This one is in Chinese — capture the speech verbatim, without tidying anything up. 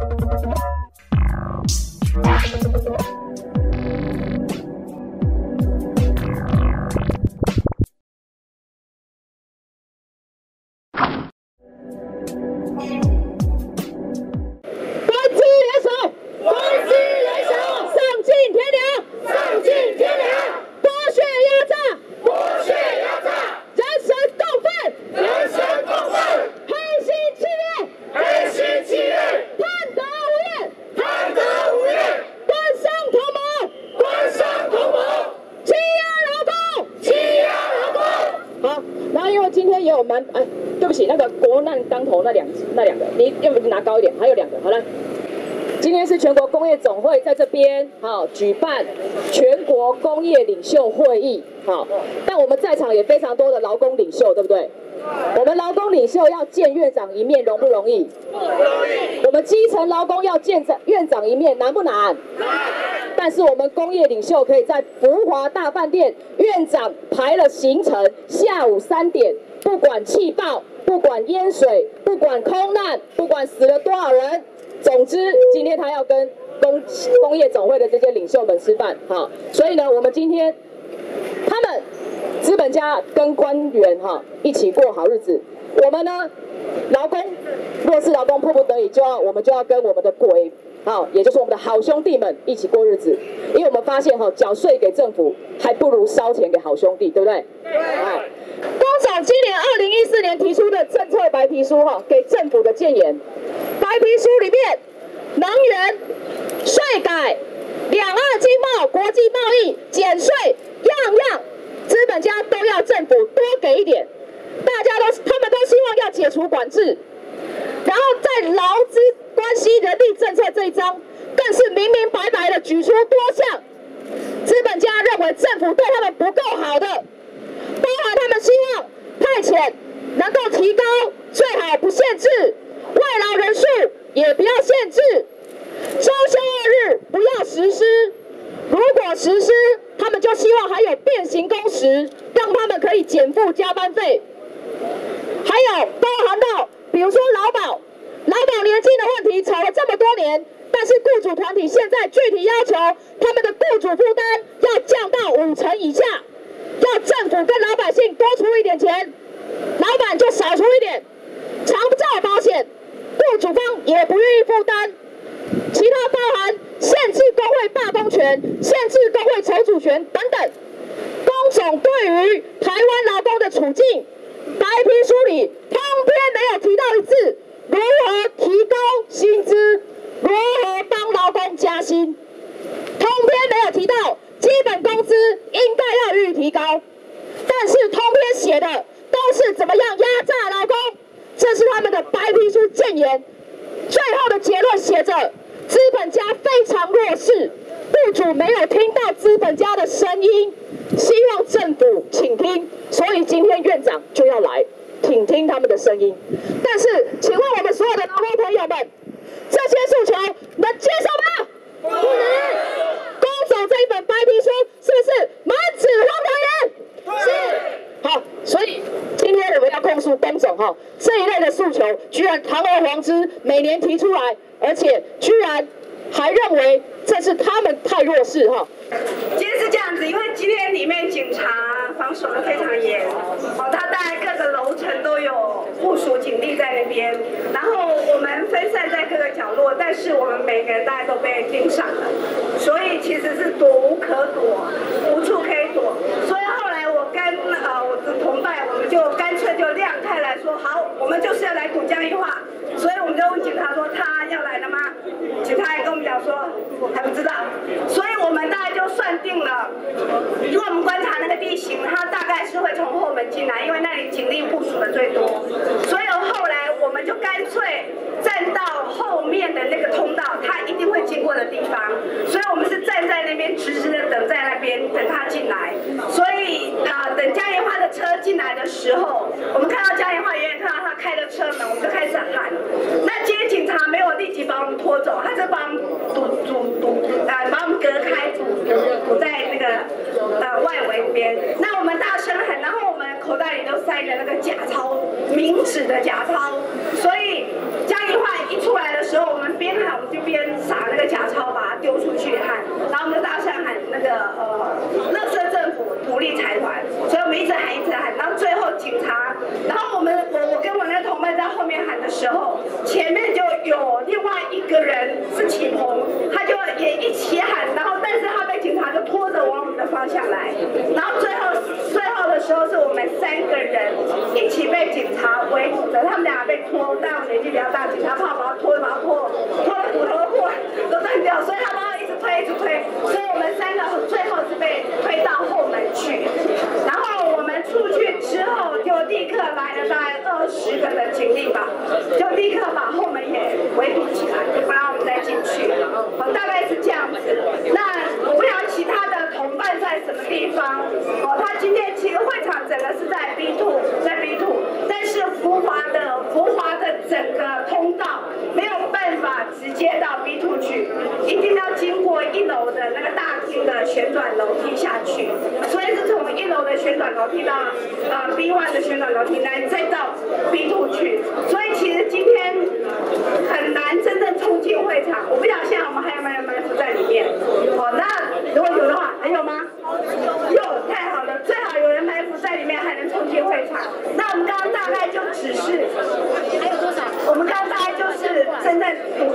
那两个，你要不拿高一点？还有两个，好了。今天是全国工业总会在这边好举办全国工业领袖会议，好，但我们在场也非常多的劳工领袖，对不对？我们劳工领袖要见院长一面，容不容易？不容易。我们基层劳工要见院长一面，难不难？难。但是我们工业领袖可以在福华大饭店，院长排了行程，下午三点，不管气爆。不管淹水，不管空难，不管死了多少人，总之今天他要跟工工业总会的这些领袖们吃饭，好，所以呢，我们今天他们资本家跟官员哈一起过好日子，我们呢劳工弱势劳工迫不得已就要我们就要跟我们的鬼好，也就是我们的好兄弟们一起过日子，因为我们发现哈缴税给政府还不如烧钱给好兄弟，对不对？对。好。工总今年二零一四年提出的政策白皮书哈，给政府的建言。白皮书里面，能源、税改、两岸经贸、国际贸易、减税，样样资本家都要政府多给一点。大家都他们都希望要解除管制，然后在劳资关系人力政策这一章，更是明明白白的举出多项资本家认为政府对他们不够好的。包含他们希望派遣能够提高，最好不限制；外劳人数也不要限制；周休二日不要实施。如果实施，他们就希望还有变形工时，让他们可以减负加班费。还有包含到，比如说劳保，劳保年金的问题吵了这么多年，但是雇主团体现在具体要求他们的雇主负担要降到五成以下。要政府跟老百姓多出一点钱，老板就少出一点。长照保险，雇主方也不愿意负担。其他包含限制工会罢工权、限制工会筹组权等等。工总对于台湾劳工的处境，白皮书里通篇没有提到一字如何提高薪资，如何帮劳工加薪，通篇没有提到。基本工资应该要予以提高，但是通篇写的都是怎么样压榨劳工，这是他们的白皮书建言。最后的结论写着，资本家非常弱势，雇主没有听到资本家的声音，希望政府倾听，所以今天院长就要来倾听他们的声音。但是，请问我们所有的劳工朋友们，这些诉求能接受吗？不能。工总这一本白皮书是不是满纸荒唐言？是。好，所以今天我们要控诉工总哈这一类的诉求，居然堂而皇之每年提出来，而且居然还认为这是他们太弱势哈。 今天是这样子，因为今天里面警察防守的非常严，哦，他大概各个楼层都有部署警力在那边，然后我们分散在各个角落，但是我们每个人大家都被盯上了，所以其实是躲无可躲，无处可以躲。所以后来我跟呃我的同伴，我们就干脆就亮开来说，好，我们就是要来堵江宜桦。所以我们就问警察说他要来了吗？警察也跟我们讲说还不知道，所以我们大概就算定了，因为我们观察那个地形，它大概是会从后门进来，因为那里警力部署的最多，所以后来我们就干脆站到后面的那个通道，他一定会经过的地方，所以我们是站在那边直直的等在那边等他进来，所以啊、呃、等江宜桦的车进来的时候，我们看到江宜桦远远看到他开了车门，我们就开始喊。那接警察没有立即把我们拖走，他就把我们堵堵堵呃把我们隔开堵堵在那个呃外围边。那我们大声喊，然后我们口袋里都塞着那个假钞，明纸的假钞，所以江宜桦一出来的时候，我们边喊我们马超把它丢出去喊，然后我们就大声喊那个呃，垃圾政府独立财团，所以我们一直喊一直喊，然后最后警察，然后我们我我跟我那个同伴在后面喊的时候，前面就有另外一个人是启鹏，他就也一起喊，然后但是他被警察就拖着往我们的方向来，然后最后最后的时候是我们三个人一起被警察围堵着，他们俩被拖，但我年纪比较大，警察怕把他拖，把他拖拖的骨头都破都断掉，所以他帮他一直推一直推，所以我们三个最后是被推到后门去，然后我们出去之后就立刻来了大概二十个的警力吧，就立刻把后门也围堵起来，就不让我们再进去，哦，大概是这样子。那我不知道其他的同伴在什么地方，哦，他今天其实会场整个是在 B 二，在 B 二，但是福华的福华的整个通道没有办法直接到 B 二去，一定要经过一楼的那个大厅的旋转楼梯下去，所以是从一楼的旋转楼梯到呃 B 一 的旋转楼梯来，再到 B 二去，所以其实今天很难真正冲进会场。我不晓得现在我们还有没有埋伏在里面。哦，那如果有的话，还有吗？有，太好了，最好有人埋伏在里面还能冲进会场。那我们刚刚大概就只是还有多少？我们刚刚大概就是正在堵